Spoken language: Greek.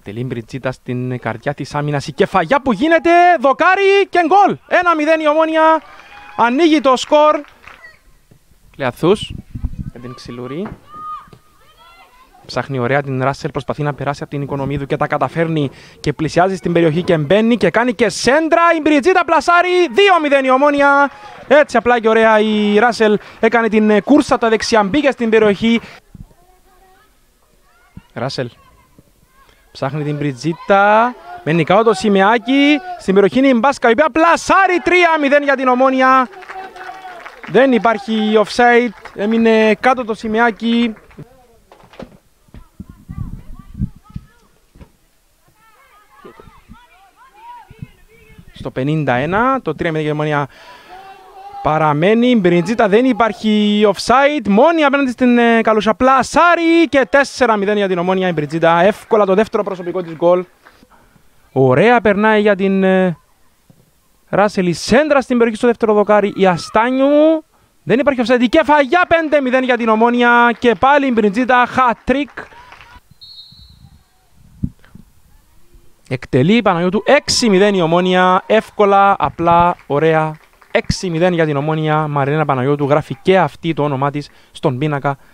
Εκτελεί Μπριτζίτα στην καρδιά της άμυνας. Η κεφαγιά που γίνεται, δοκάρι και γκολ. 1-0 η Ομόνοια. Ανοίγει το σκορ. Κλεαθούς με την Ξυλουρή. Ψάχνει ωραία την Ράσελ, προσπαθεί να περάσει από την Οικονομίδου και τα καταφέρνει και πλησιάζει στην περιοχή και μπαίνει και κάνει και σέντρα. Η Μπριτζίτα πλασάρει, 2-0 η Ομόνοια. Έτσι απλά και ωραία η Ράσελ έκανε την κούρσα από τα δεξιά, μπήκε στην περιοχή. Ράσελ ψάχνει την Μπριτζίτα, μένει κάτω το Σιμεάκι, στην περιοχή είναι η Μπάσκα η οποία πλασάρει, 3-0 για την Ομόνοια. Δεν υπάρχει offside, έμεινε κάτω το Σιμεάκι. Στο 51, το 3-0 για την Ομόνοια παραμένει. Η Μπριτζίτα, δεν υπάρχει offside. Μόνη απέναντι στην Καλούσια. Πλασάρι και 4-0 για την Ομόνοια. Η Μπριτζίτα εύκολα το δεύτερο προσωπικό της γκολ. Ωραία περνάει για την Ράσελ. Η σέντρα στην περιοχή στο δεύτερο δοκάρι. Η Αστάνιου. Δεν υπάρχει offside. Η κεφαγιά 5-0 για την Ομόνοια. Και πάλι η Μπριτζίτα. Χατρίκ. Εκτελεί η Παναγιώτου. 6-0 η Ομόνοια. Εύκολα, απλά, ωραία. 6-0 για την Ομόνοια. Μαριλένα Παναγιώτου γράφει και αυτή το όνομά της στον πίνακα